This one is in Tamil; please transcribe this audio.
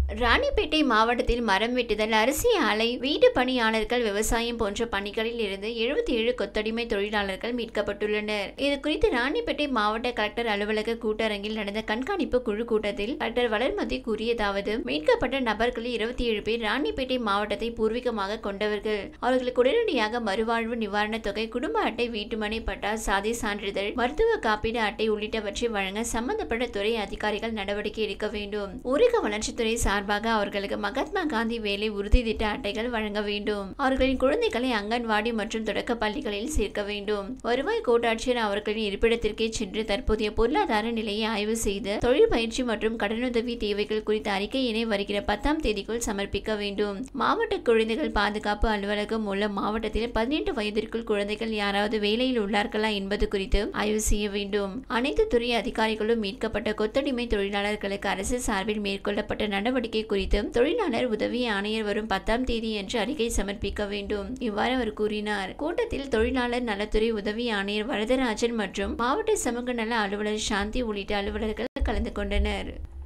ராணிப்பேட்டை மாவட்டத்தில் மரம் வெட்டுதல், அரிசி ஆலை, வீட்டு பணியாளர்கள், விவசாயம் போன்ற பணிகளில் இருந்து 77 கொத்தடிமை தொழிலாளர்கள் மீட்கப்பட்டுள்ளனர். இதுகுறித்து ராணிப்பேட்டை மாவட்ட கலெக்டர் அலுவலக கூட்டரங்கில் நடந்த கண்காணிப்பு குழு கூட்டத்தில் கலெக்டர் வளர்மதி கூறியதாவது: மீட்கப்பட்ட நபர்களில் 27 பேர் ராணிப்பேட்டை மாவட்டத்தை பூர்வீகமாக கொண்டவர்கள். அவர்களுக்கு உடனடியாக மறுவாழ்வு நிவாரணத் தொகை, குடும்ப அட்டை, வீட்டுமனை பட்டா, சாதி சான்றிதழ், மருத்துவ காப்பீடு அட்டை உள்ளிட்டவற்றை வழங்க சம்பந்தப்பட்ட துறை அதிகாரிகள் நடவடிக்கை எடுக்க வேண்டும். ஊரக வளர்ச்சித்துறை சார்பாக அவர்களுக்கு மகாத்மா காந்தி வேலை உறுதி திட்ட அட்டைகள் வழங்க வேண்டும். அவர்களின் குழந்தைகளை அங்கன்வாடி மற்றும் தொடக்க பள்ளிகளில் சேர்க்க வேண்டும். வருவாய் கோட்டாட்சியர் அவர்களின் இருப்பிடத்திற்கே சென்று தற்போதைய பொருளாதார நிலையை ஆய்வு செய்து தொழில் பயிற்சி மற்றும் கடனுதவி தேவைகள் குறித்த அறிக்கையினை வருகிற 10ஆம் தேதிக்குள் சமர்ப்பிக்க வேண்டும். மாவட்ட குழந்தைகள் பாதுகாப்பு அலுவலகம் மூலம் மாவட்டத்தில் 18 வயதிற்குள் குழந்தைகள் யாராவது வேலையில் உள்ளார்களா என்பது குறித்து ஆய்வு செய்ய வேண்டும். அனைத்து துறை அதிகாரிகளும் மீட்கப்பட்ட கொத்தடிமை தொழிலாளர்களுக்கு அரசு சார்பில் மேற்கொள்ளப்பட்ட நடவடிக்கை குறித்து தொழிலாளர் உதவி ஆணையர் வரும் 10ஆம் தேதி என்று அறிக்கை சமர்ப்பிக்க வேண்டும். இவ்வாறு அவர் கூறினார். கூட்டத்தில் தொழிலாளர் நலத்துறை உதவி ஆணையர் வரதராஜன் மற்றும் மாவட்ட சமூக நல அலுவலர் சாந்தி உள்ளிட்ட அலுவலர்கள் கலந்து கொண்டனர்.